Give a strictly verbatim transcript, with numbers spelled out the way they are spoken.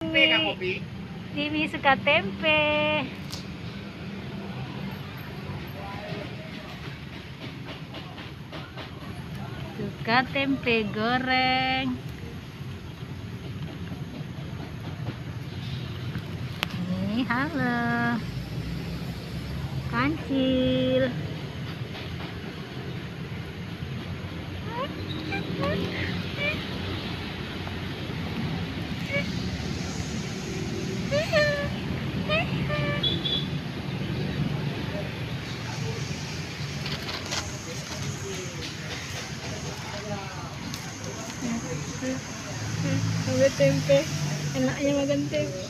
Dimi. Dimi suka tempe. Suka tempe goreng. Nih, halo. Kancil. Sampai tempe, enaknya makan tempe.